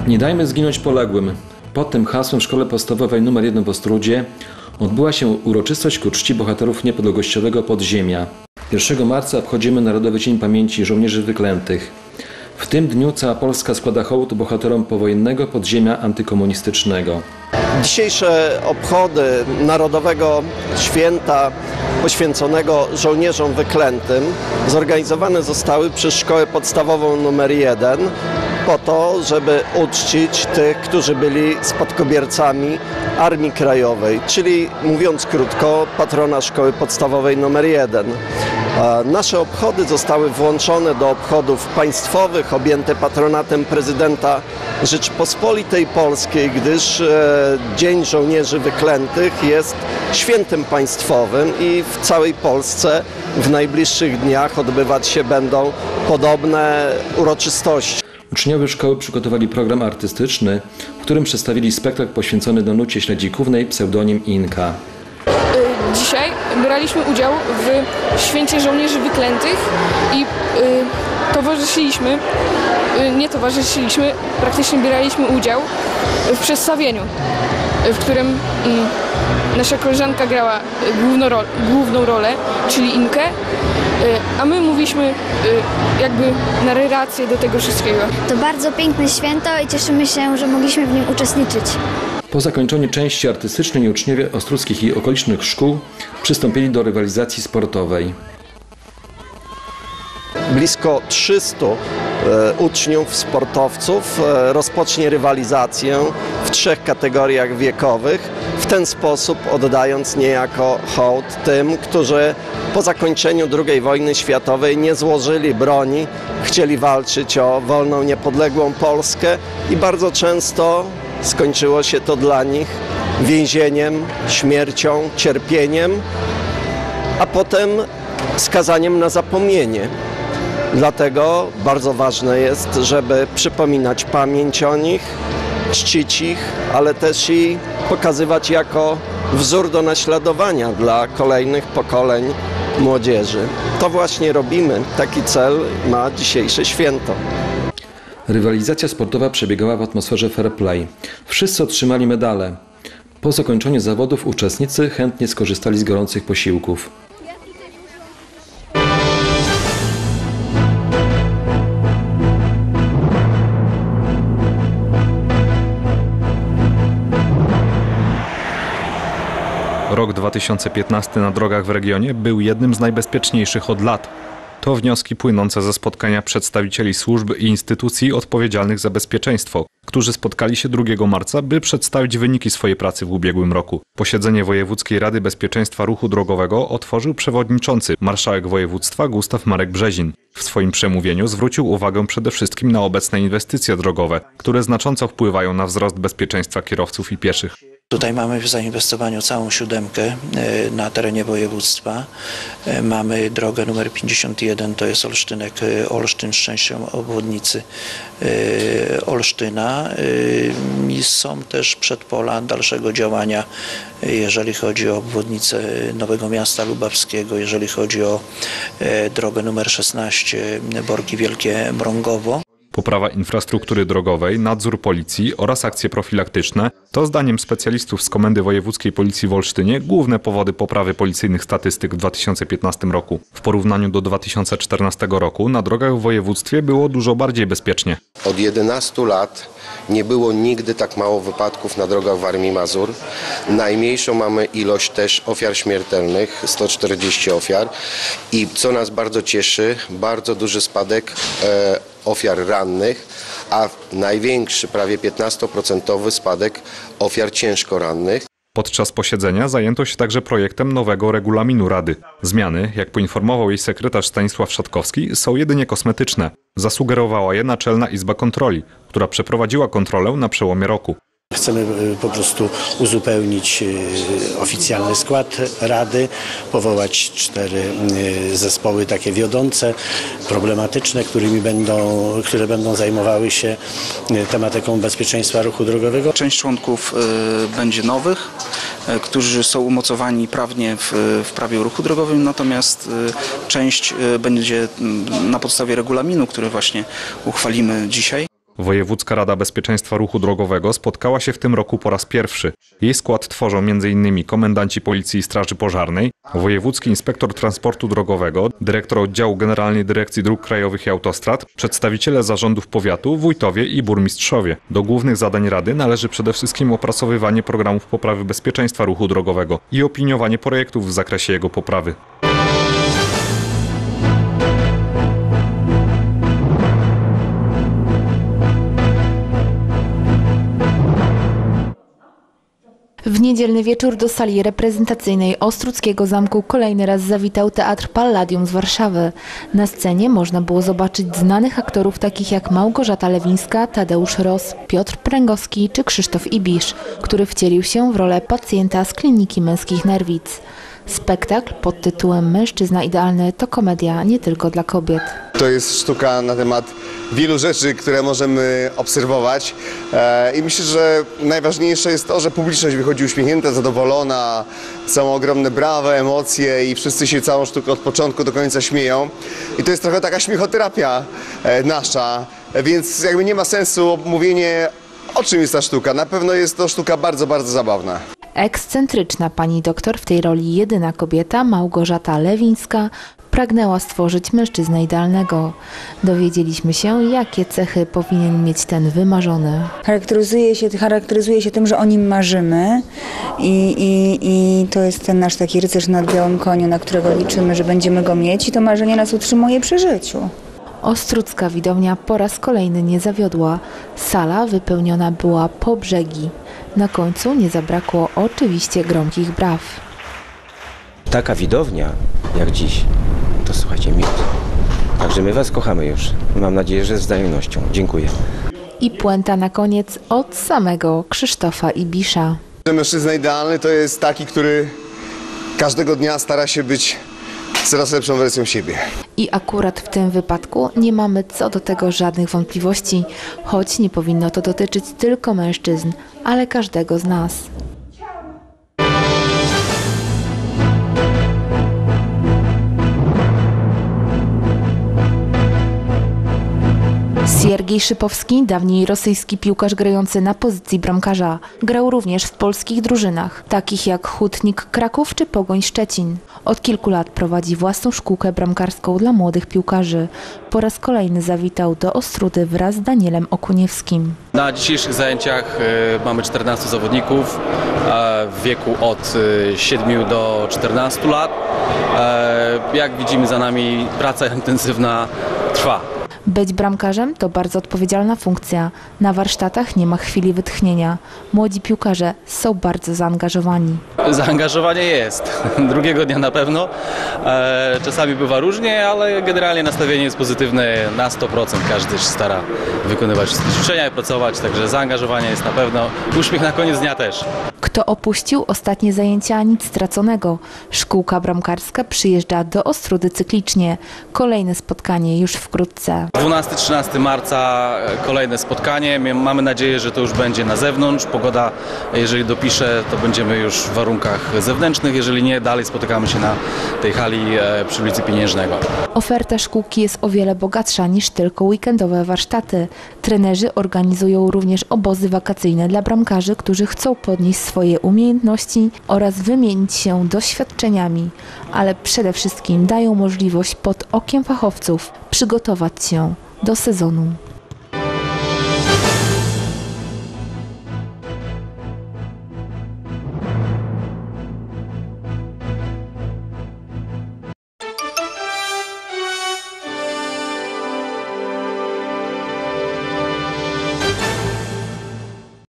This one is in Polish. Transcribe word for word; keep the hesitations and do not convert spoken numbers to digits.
Nie dajmy zginąć poległym. Pod tym hasłem w Szkole Podstawowej nr jeden w Ostródzie odbyła się uroczystość ku czci bohaterów niepodległościowego podziemia. pierwszego marca obchodzimy Narodowy Dzień Pamięci Żołnierzy Wyklętych. W tym dniu cała Polska składa hołd bohaterom powojennego podziemia antykomunistycznego. Dzisiejsze obchody Narodowego Święta poświęconego żołnierzom wyklętym zorganizowane zostały przez Szkołę Podstawową nr jeden po to, żeby uczcić tych, którzy byli spadkobiercami Armii Krajowej, czyli mówiąc krótko, patrona Szkoły Podstawowej nr jeden. Nasze obchody zostały włączone do obchodów państwowych, objęte patronatem prezydenta Rzeczypospolitej Polskiej, gdyż Dzień Żołnierzy Wyklętych jest świętem państwowym i w całej Polsce w najbliższych dniach odbywać się będą podobne uroczystości. Uczniowie szkoły przygotowali program artystyczny, w którym przedstawili spektakl poświęcony Danucie Śledzikównej, pseudonim Inka. Dzisiaj braliśmy udział w Święcie Żołnierzy Wyklętych i y, towarzyszyliśmy, y, nie towarzyszyliśmy, praktycznie braliśmy udział w przedstawieniu, w którym y, nasza koleżanka grała główną, ro główną rolę, czyli Inkę, y, a my mówiliśmy y, jakby narrację do tego wszystkiego. To bardzo piękne święto i cieszymy się, że mogliśmy w nim uczestniczyć. Po zakończeniu części artystycznej uczniowie ostródzkich i okolicznych szkół przystąpili do rywalizacji sportowej. Blisko trzystu e, uczniów, sportowców e, rozpocznie rywalizację w trzech kategoriach wiekowych, w ten sposób oddając niejako hołd tym, którzy po zakończeniu drugiej wojny światowej nie złożyli broni, chcieli walczyć o wolną, niepodległą Polskę i bardzo często skończyło się to dla nich więzieniem, śmiercią, cierpieniem, a potem skazaniem na zapomnienie. Dlatego bardzo ważne jest, żeby przypominać pamięć o nich, czcić ich, ale też i pokazywać jako wzór do naśladowania dla kolejnych pokoleń młodzieży. To właśnie robimy. Taki cel ma dzisiejsze święto. Rywalizacja sportowa przebiegała w atmosferze fair play. Wszyscy otrzymali medale. Po zakończeniu zawodów uczestnicy chętnie skorzystali z gorących posiłków. Rok dwa tysiące piętnasty na drogach w regionie był jednym z najbezpieczniejszych od lat. To wnioski płynące ze spotkania przedstawicieli służb i instytucji odpowiedzialnych za bezpieczeństwo, którzy spotkali się drugiego marca, by przedstawić wyniki swojej pracy w ubiegłym roku. Posiedzenie Wojewódzkiej Rady Bezpieczeństwa Ruchu Drogowego otworzył przewodniczący, marszałek województwa Gustaw Marek Brzezin. W swoim przemówieniu zwrócił uwagę przede wszystkim na obecne inwestycje drogowe, które znacząco wpływają na wzrost bezpieczeństwa kierowców i pieszych. Tutaj mamy w zainwestowaniu całą siódemkę na terenie województwa. Mamy drogę numer pięćdziesiąt jeden, to jest Olsztynek-Olsztyn z częścią obwodnicy Olsztyna. I są też przedpola dalszego działania, jeżeli chodzi o obwodnicę Nowego Miasta Lubawskiego, jeżeli chodzi o drogę numer szesnaście Borki Wielkie Mrągowo. Poprawa infrastruktury drogowej, nadzór policji oraz akcje profilaktyczne to zdaniem specjalistów z Komendy Wojewódzkiej Policji w Olsztynie główne powody poprawy policyjnych statystyk w dwa tysiące piętnastym roku. W porównaniu do dwa tysiące czternastego roku na drogach w województwie było dużo bardziej bezpiecznie. Od jedenastu lat nie było nigdy tak mało wypadków na drogach Warmii i Mazur. Najmniejszą mamy ilość też ofiar śmiertelnych, sto czterdzieści ofiar. I co nas bardzo cieszy, bardzo duży spadek e, ofiar rannych, a największy, prawie piętnastoprocentowy spadek ofiar ciężko rannych. Podczas posiedzenia zajęto się także projektem nowego regulaminu Rady. Zmiany, jak poinformował jej sekretarz Stanisław Szatkowski, są jedynie kosmetyczne. Zasugerowała je Naczelna Izba Kontroli, która przeprowadziła kontrolę na przełomie roku. Chcemy po prostu uzupełnić oficjalny skład Rady, powołać cztery zespoły takie wiodące, problematyczne, którymi będą, które będą zajmowały się tematyką bezpieczeństwa ruchu drogowego. Część członków będzie nowych, którzy są umocowani prawnie w, w prawie o ruchu drogowym, natomiast część będzie na podstawie regulaminu, który właśnie uchwalimy dzisiaj. Wojewódzka Rada Bezpieczeństwa Ruchu Drogowego spotkała się w tym roku po raz pierwszy. Jej skład tworzą między innymi komendanci Policji i Straży Pożarnej, wojewódzki inspektor transportu drogowego, dyrektor oddziału Generalnej Dyrekcji Dróg Krajowych i Autostrad, przedstawiciele zarządów powiatu, wójtowie i burmistrzowie. Do głównych zadań Rady należy przede wszystkim opracowywanie programów poprawy bezpieczeństwa ruchu drogowego i opiniowanie projektów w zakresie jego poprawy. W niedzielny wieczór do sali reprezentacyjnej Ostruckiego Zamku kolejny raz zawitał Teatr Palladium z Warszawy. Na scenie można było zobaczyć znanych aktorów takich jak Małgorzata Lewińska, Tadeusz Ross, Piotr Pręgowski czy Krzysztof Ibisz, który wcielił się w rolę pacjenta z Kliniki Męskich Nerwic. Spektakl pod tytułem Mężczyzna idealny to komedia nie tylko dla kobiet. To jest sztuka na temat wielu rzeczy, które możemy obserwować i myślę, że najważniejsze jest to, że publiczność wychodzi uśmiechnięta, zadowolona, są ogromne brawa, emocje i wszyscy się całą sztukę od początku do końca śmieją. I to jest trochę taka śmiechoterapia nasza, więc jakby nie ma sensu mówienie, o czym jest ta sztuka. Na pewno jest to sztuka bardzo, bardzo zabawna. Ekscentryczna pani doktor, w tej roli jedyna kobieta, Małgorzata Lewińska, pragnęła stworzyć mężczyznę idealnego. Dowiedzieliśmy się, jakie cechy powinien mieć ten wymarzony. Charakteryzuje się, charakteryzuje się tym, że o nim marzymy i, i, i to jest ten nasz taki rycerz nad białym koniu, na którego liczymy, że będziemy go mieć i to marzenie nas utrzymuje przy życiu. Ostrucka widownia po raz kolejny nie zawiodła. Sala wypełniona była po brzegi. Na końcu nie zabrakło oczywiście gromkich braw. Taka widownia jak dziś, to słuchajcie, miód. Także my was kochamy już. Mam nadzieję, że z wzajemnością. Dziękuję. I puenta na koniec od samego Krzysztofa Ibisza. Mężczyzna idealny to jest taki, który każdego dnia stara się być coraz lepszą wersją siebie. I akurat w tym wypadku nie mamy co do tego żadnych wątpliwości, choć nie powinno to dotyczyć tylko mężczyzn, ale każdego z nas. Siergiej Szypowski, dawniej rosyjski piłkarz grający na pozycji bramkarza, grał również w polskich drużynach, takich jak Hutnik Kraków czy Pogoń Szczecin. Od kilku lat prowadzi własną szkółkę bramkarską dla młodych piłkarzy. Po raz kolejny zawitał do Ostródy wraz z Danielem Okuniewskim. Na dzisiejszych zajęciach y, mamy czternastu zawodników y, w wieku od y, siedmiu do czternastu lat. Y, jak widzimy, za nami praca intensywna trwa. Być bramkarzem to bardzo odpowiedzialna funkcja. Na warsztatach nie ma chwili wytchnienia. Młodzi piłkarze są bardzo zaangażowani. Zaangażowanie jest. Drugiego dnia na pewno. E, czasami bywa różnie, ale generalnie nastawienie jest pozytywne na sto procent. Każdy się stara wykonywać ćwiczenia i pracować, także zaangażowanie jest na pewno. Uśmiech na koniec dnia też. Kto opuścił ostatnie zajęcia, nic straconego. Szkółka bramkarska przyjeżdża do Ostródy cyklicznie. Kolejne spotkanie już wkrótce. dwunastego trzynastego marca kolejne spotkanie. Mamy nadzieję, że to już będzie na zewnątrz. Pogoda, jeżeli dopisze, to będziemy już w warunkach zewnętrznych. Jeżeli nie, dalej spotykamy się na tej hali przy ulicy Pieniężnego. Oferta szkółki jest o wiele bogatsza niż tylko weekendowe warsztaty. Trenerzy organizują również obozy wakacyjne dla bramkarzy, którzy chcą podnieść swoje umiejętności oraz wymienić się doświadczeniami, ale przede wszystkim dają możliwość pod okiem fachowców przygotować się do sezonu.